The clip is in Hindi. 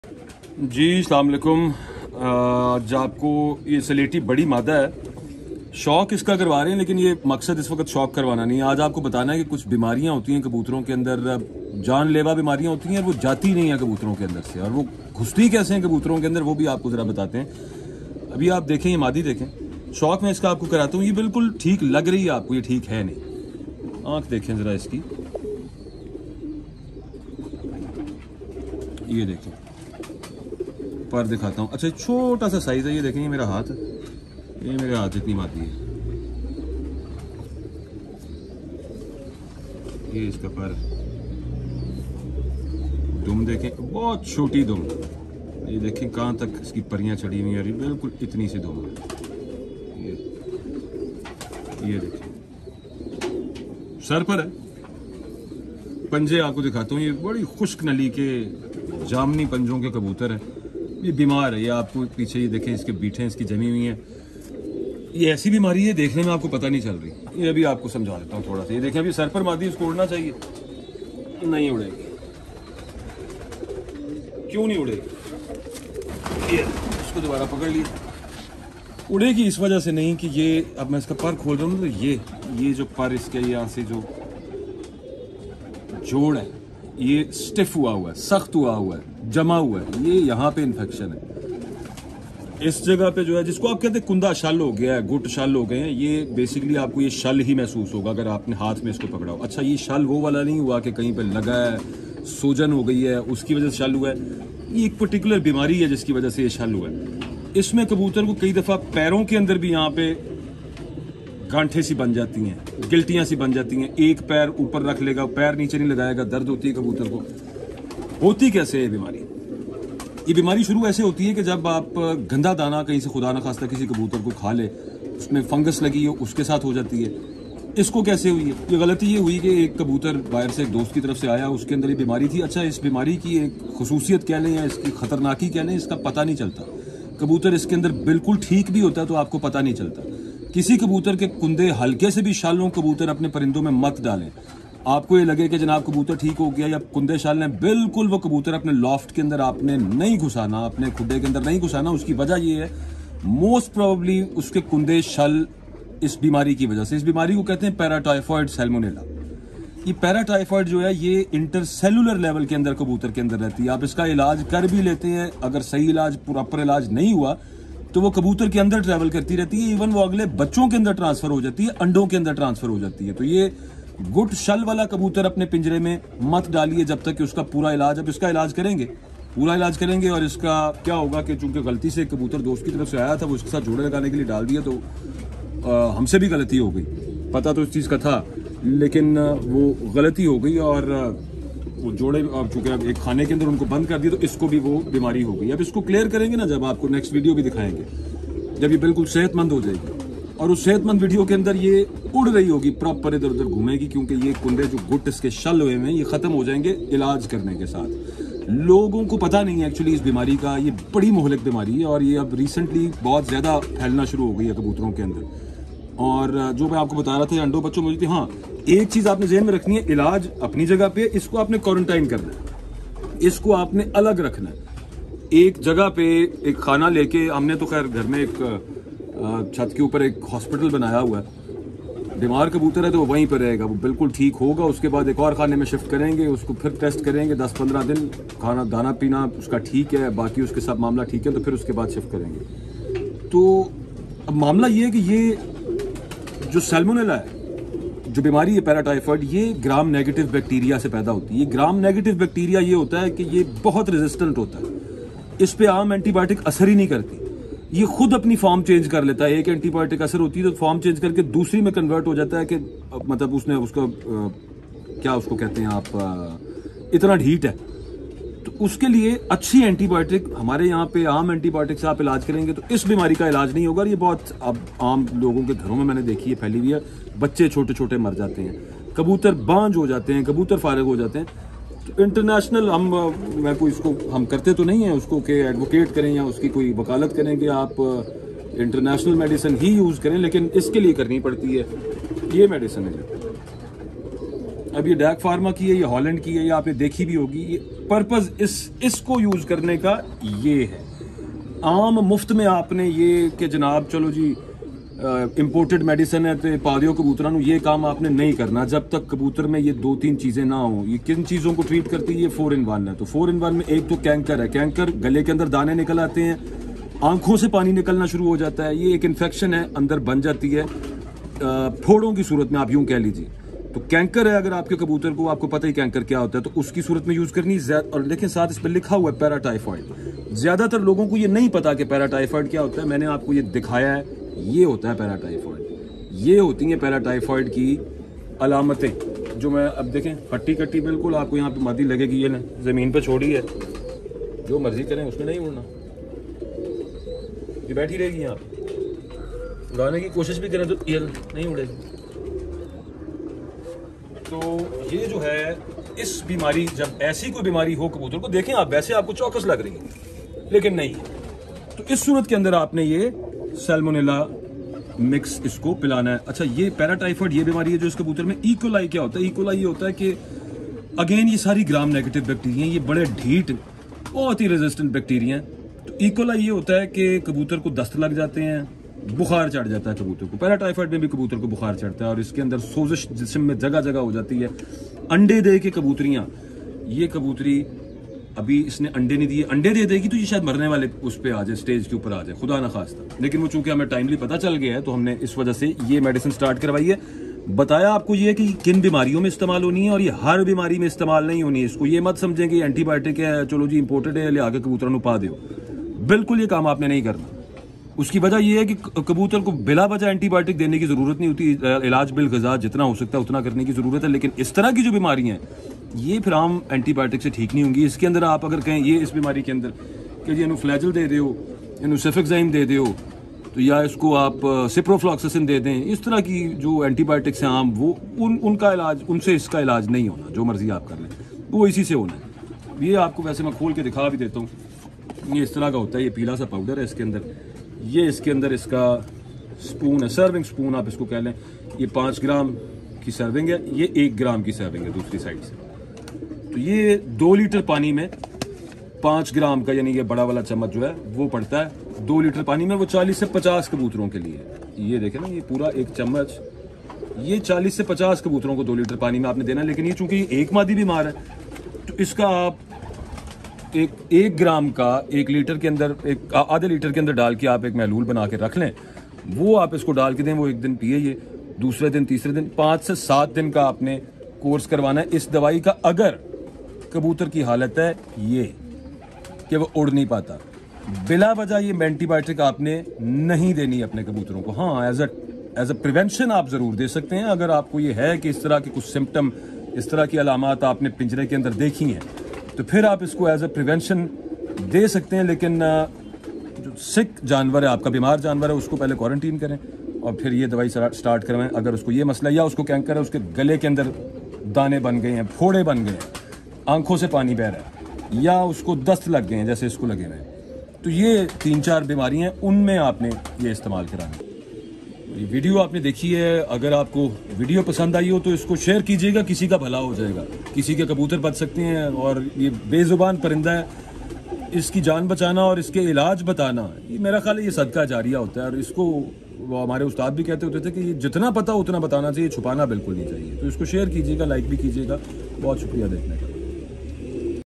जी अस्सलाम वालेकुम। आज आपको ये सलेटी बड़ी मादा है, शौक इसका करवा रहे हैं, लेकिन ये मकसद इस वक्त शौक करवाना नहीं है। आज आपको बताना है कि कुछ बीमारियां होती हैं कबूतरों के अंदर, जानलेवा बीमारियां होती हैं, वो जाती नहीं है कबूतरों के अंदर से, और वो घुसती कैसे हैं कबूतरों के अंदर वो भी आपको ज़रा बताते हैं। अभी आप देखें, ये मादी देखें, शौक में इसका आपको कराता हूँ। ये बिल्कुल ठीक लग रही है आपको, ये ठीक है नहीं। आँख देखें ज़रा इसकी, ये देखें, पर दिखाता हूँ। अच्छा, छोटा सा साइज है, ये देखें, ये मेरा हाथ है, ये मेरे हाथ इतनी मादी है, ये इसका पर। दुम देखें, बहुत छोटी दुम, ये देखें कहाँ तक इसकी परियां चढ़ी हुई है, बिल्कुल इतनी सी दुम है। ये देखें, सर पर है। पंजे आपको दिखाता हूँ, ये बड़ी खुश्क नली के जामनी पंजों के कबूतर है। ये बीमार है, ये आपको पीछे ये देखें, इसके बीठें इसकी जमी हुई हैं। ये ऐसी बीमारी है देखने में आपको पता नहीं चल रही। ये अभी आपको समझा देता हूँ थोड़ा सा। ये देखें, अभी सर पर मादी, इसको उड़ना चाहिए, नहीं उड़ेगी। क्यों नहीं उड़ेगी? ये इसको दोबारा पकड़ लिया। उड़ेगी इस वजह से नहीं कि ये, अब मैं इसका पर खोल रहा हूँ तो ये जो पर इसके यहाँ से जो जोड़ है, ये स्टिफ हुआ है, सख्त हुआ है, जमा हुआ है, ये यहाँ पे इन्फेक्शन है। इस जगह पे जो है, जिसको आप कहते हैं कुंदा शल हो गया है, गुट शल हो गए हैं, ये बेसिकली आपको ये शल ही महसूस होगा अगर आपने हाथ में इसको पकड़ा हो। अच्छा, ये शल वो वाला नहीं हुआ कि कहीं पे लगा है, सूजन हो गई है, उसकी वजह से शल हुआ है। ये एक पर्टिकुलर बीमारी है जिसकी वजह से ये शल हुआ है। इसमें कबूतर को कई दफ़ा पैरों के अंदर भी यहाँ पे गांठे सी बन जाती हैं, गिल्टियां सी बन जाती हैं। एक पैर ऊपर रख लेगा, पैर नीचे नहीं लगाएगा, दर्द होती है कबूतर को। होती कैसे है ये बीमारी? ये बीमारी शुरू ऐसे होती है कि जब आप गंदा दाना कहीं से खुदा न खास्ता किसी कबूतर को खा ले, उसमें फंगस लगी हो, उसके साथ हो जाती है। इसको कैसे हुई है? ये गलती ये हुई कि एक कबूतर बाहर से एक दोस्त की तरफ से आया, उसके अंदर ये बीमारी थी। अच्छा, इस बीमारी की एक खुसूसियत कह लें या इसकी खतरनाकी कह लें, इसका पता नहीं चलता। कबूतर इसके अंदर बिल्कुल ठीक भी होता है तो आपको पता नहीं चलता। किसी कबूतर के कुंदे हल्के से भी शालों कबूतर अपने परिंदों में मत डालें। आपको ये लगे कि जनाब कबूतर ठीक हो गया या कुंदे शाल हैं, बिल्कुल वो कबूतर अपने लॉफ्ट के अंदर आपने नहीं घुसाना, अपने खुड्डे के अंदर नहीं घुसाना। उसकी वजह ये है, मोस्ट प्रोबेबली उसके कुंदे शल इस बीमारी की वजह से। इस बीमारी को कहते हैं पैराटाइफॉइड सैल्मोनेला। ये पैराटाइफॉइड जो है, ये इंटरसेलुलर लेवल के अंदर कबूतर के अंदर रहती है। आप इसका इलाज कर भी लेते हैं, अगर सही इलाज, प्रॉपर इलाज नहीं हुआ तो वो कबूतर के अंदर ट्रैवल करती रहती है। इवन वो अगले बच्चों के अंदर ट्रांसफर हो जाती है, अंडों के अंदर ट्रांसफर हो जाती है। तो ये गुट शल वाला कबूतर अपने पिंजरे में मत डालिए जब तक कि उसका पूरा इलाज। अब इसका इलाज करेंगे, पूरा इलाज करेंगे, और इसका क्या होगा कि चूंकि गलती से कबूतर दोस्त की तरफ से आया था, वो उसके साथ जोड़े लगाने के लिए डाल दिया, तो हमसे भी गलती हो गई। पता तो इस चीज़ का था, लेकिन वो गलती हो गई और वो जोड़े चूंकि अब एक खाने के अंदर उनको बंद कर दिया, तो इसको भी वो बीमारी हो गई। अब इसको क्लियर करेंगे ना, जब आपको नेक्स्ट वीडियो भी दिखाएंगे, जब ये बिल्कुल सेहतमंद हो जाएगी, और उस सेहतमंद वीडियो के अंदर ये उड़ रही होगी, प्रॉपर इधर उधर घूमेगी, क्योंकि ये कुंडे जो गुट इसके शल हुए हैं, ये खत्म हो जाएंगे इलाज करने के साथ। लोगों को पता नहीं है एक्चुअली इस बीमारी का। ये बड़ी मोहलिक बीमारी है और ये अब रिसेंटली बहुत ज़्यादा फैलना शुरू हो गई है कबूतरों के अंदर। और जो मैं आपको बता रहा था, अंडों बच्चों में, हाँ, एक चीज़ आपने ज़हन में रखनी है, इलाज अपनी जगह पे, इसको आपने क्वारंटाइन करना है, इसको आपने अलग रखना है। एक जगह पे एक खाना लेके, हमने तो खैर घर में एक छत के ऊपर एक हॉस्पिटल बनाया हुआ है। बीमार कबूतर है तो वो वहीं पर रहेगा, वो बिल्कुल ठीक होगा, उसके बाद एक और खाने में शिफ्ट करेंगे, उसको फिर टेस्ट करेंगे 10-15 दिन, खाना दाना पीना उसका ठीक है, बाकी उसके साथ मामला ठीक है, तो फिर उसके बाद शिफ्ट करेंगे। तो अब मामला ये है कि ये जो सैल्मोनेला है, जो बीमारी है पैराटाइफॉइड, ये ग्राम नेगेटिव बैक्टीरिया से पैदा होती है। ये ग्राम नेगेटिव बैक्टीरिया ये होता है कि ये बहुत रेजिस्टेंट होता है, इस पे आम एंटीबायोटिक असर ही नहीं करती। ये खुद अपनी फॉर्म चेंज कर लेता है। एक एंटीबायोटिक असर होती है तो फॉर्म चेंज करके दूसरी में कन्वर्ट हो जाता है कि मतलब उसने उसका क्या उसको कहते हैं आप, इतना ढीठ है। तो उसके लिए अच्छी एंटीबायोटिक, हमारे यहाँ पे आम एंटीबायोटिक से आप इलाज करेंगे तो इस बीमारी का इलाज नहीं होगा। ये बहुत अब आम लोगों के घरों में मैंने देखी है, फैली हुई है। बच्चे छोटे छोटे मर जाते हैं, कबूतर बांझ हो जाते हैं, कबूतर फारिग हो जाते हैं। तो इंटरनेशनल मैं कोई इसको हम करते तो नहीं है उसको कि एडवोकेट करें या उसकी कोई वकालत करें कि आप इंटरनेशनल मेडिसिन ही यूज़ करें, लेकिन इसके लिए करनी पड़ती है। ये मेडिसिन है, अब ये डैक फार्मा की है, ये हॉलैंड की है, ये आपने देखी भी होगी। ये पर्पस इसको यूज करने का ये है। आम मुफ्त में आपने ये कि जनाब चलो जी इंपोर्टेड मेडिसिन है तो पा दियो कबूतरों ये काम आपने नहीं करना जब तक कबूतर में ये 2-3 चीजें ना हो। ये किन चीजों को ट्रीट करती है? ये 4 in 1 है। तो 4 in 1 में एक तो कैंकर है। कैंकर गले के अंदर दाने निकल आते हैं, आंखों से पानी निकलना शुरू हो जाता है। ये एक इन्फेक्शन है, अंदर बन जाती है फोड़ों की सूरत में, आप यूं कह लीजिए। तो कैंकर है अगर आपके कबूतर को, आपको पता ही कैंकर क्या होता है, तो उसकी सूरत में यूज करनी। और लेकिन साथ इस पर लिखा हुआ है पैराटाइफॉइड। ज्यादातर लोगों को ये नहीं पता कि पैराटाइफॉइड क्या होता है। मैंने आपको ये दिखाया है, ये होता है पैराटाइफॉइड। ये होती हैं पैराटाइफॉइड की अलामतें, जो मैं अब देखें हट्टी कट्टी बिल्कुल आपको यहाँ पे मादी लगेगी। ये ना जमीन पे छोड़ी है, जो मर्जी करें उसमें नहीं उड़ना, ये बैठी रहेगी यहाँ पे। उड़ाने की कोशिश भी करें तो ये नहीं उड़ेगी। तो ये जो है इस बीमारी, जब ऐसी कोई बीमारी हो कबूतर को, देखें आप वैसे आपको चौकस लग रही है लेकिन नहीं है, तो इस सूरत के अंदर आपने ये सैल्मोनेला मिक्स इसको पिलाना है। अच्छा, ये पैराटाइफॉइड ये बीमारी है जो इस कबूतर में। इकोलाई क्या होता है? इकोलाई ये होता है कि अगेन ये सारी ग्राम नेगेटिव बैक्टीरिया, ये बड़े ढीठ बहुत ही रेजिस्टेंट बैक्टीरिया हैं। तो इकोलाई ये होता है कि कबूतर को दस्त लग जाते हैं, बुखार चढ़ जाता है कबूतर को। पैराटाइफॉइड में भी कबूतर को बुखार चढ़ता है और इसके अंदर सोजिश जिस्म में जगह जगह हो जाती है। अंडे दे के कबूतरियां, ये कबूतरी अभी इसने अंडे नहीं दिए, अंडे दे देगी तो ये शायद मरने वाले उस पे आ जाए, स्टेज के ऊपर आ जाए, खुदा ना खास्ता। लेकिन वो चूंकि हमें टाइमली पता चल गया है तो हमने इस वजह से ये मेडिसिन स्टार्ट करवाई है। बताया आपको ये कि किन बीमारियों में इस्तेमाल होनी है और ये हर बीमारी में इस्तेमाल नहीं होनी है। इसको ये मत समझें कि एंटीबायोटिक है, चलो जी इंपोर्टेड है, ले आगे कबूतरों पा दो। बिल्कुल ये काम आपने नहीं करना। उसकी वजह यह है कि कबूतर को बिला वजह एंटीबायोटिक देने की जरूरत नहीं होती। इलाज बिल गजा जितना हो सकता है उतना करने की जरूरत है। लेकिन इस तरह की जो बीमारियां हैं ये फिर आम एंटीबायोटिक से ठीक नहीं होंगी। इसके अंदर आप अगर कहें ये इस बीमारी के अंदर कि जी फ्लैजल दे दो, सेफेक्साइम दे दो, तो या इसको आप सिप्रोफ्लॉक्सासिन दे दें, इस तरह की जो एंटीबायोटिक्स हैं आम, वो उनका इलाज, उनसे इसका इलाज नहीं होना। जो मर्जी आप कर लें वो इसी से होना है। ये आपको वैसे मैं खोल के दिखा भी देता हूँ। ये इस तरह का होता है, ये पीला सा पाउडर है इसके अंदर। ये इसके अंदर इसका स्पून है, सर्विंग स्पून आप इसको कह लें। ये 5 ग्राम की सर्विंग है, ये 1 ग्राम की सर्विंग है दूसरी साइड से। तो ये 2 लीटर पानी में 5 ग्राम का, यानी ये बड़ा वाला चम्मच जो है वो पड़ता है 2 लीटर पानी में। वो 40 से 50 कबूतरों के लिए। ये देखें ना, ये पूरा 1 चम्मच, ये 40 से 50 कबूतरों को 2 लीटर पानी में आपने देना। लेकिन ये चूंकि एक मादी बीमार है तो इसका आप एक ग्राम का 1 लीटर के अंदर, एक आधे लीटर के अंदर डाल के आप एक महलूल बना के रख लें। वो आप इसको डाल के दें, वो 1 दिन पिए, ये दूसरे दिन तीसरे दिन 5 से 7 दिन का आपने कोर्स करवाना है इस दवाई का। अगर कबूतर की हालत है ये कि वो उड़ नहीं पाता, बिला वजह ये एंटीबायोटिक आपने नहीं देनी अपने कबूतरों को। हाँ, एज अ प्रिवेंशन आप जरूर दे सकते हैं। अगर आपको ये है कि इस तरह के कुछ सिम्टम, इस तरह की अलामात आपने पिंजरे के अंदर देखी हैं, तो फिर आप इसको एज अ प्रिवेंशन दे सकते हैं। लेकिन जो सिक जानवर है, आपका बीमार जानवर है, उसको पहले क्वारंटीन करें और फिर ये दवाई स्टार्ट करवाएं। अगर उसको ये मसला, या उसको कैंकर है, उसके गले के अंदर दाने बन गए हैं, फोड़े बन गए हैं, आंखों से पानी बह रहा है, या उसको दस्त लग गए हैं जैसे इसको लगे हुए हैं, तो ये 3-4 बीमारियां हैं, उनमें आपने ये इस्तेमाल कराना। ये वीडियो आपने देखी है, अगर आपको वीडियो पसंद आई हो तो इसको शेयर कीजिएगा, किसी का भला हो जाएगा, किसी के कबूतर बच सकते हैं। और ये बेजुबान परिंदा है, इसकी जान बचाना और इसके इलाज बताना, ये मेरा ख्याल है ये सदका जारिया होता है। और इसको वो हमारे उस्ताद भी कहते होते थे कि ये जितना पता उतना बताना चाहिए, छुपाना बिल्कुल नहीं चाहिए। तो इसको शेयर कीजिएगा, लाइक भी कीजिएगा। बहुत शुक्रिया देखने का।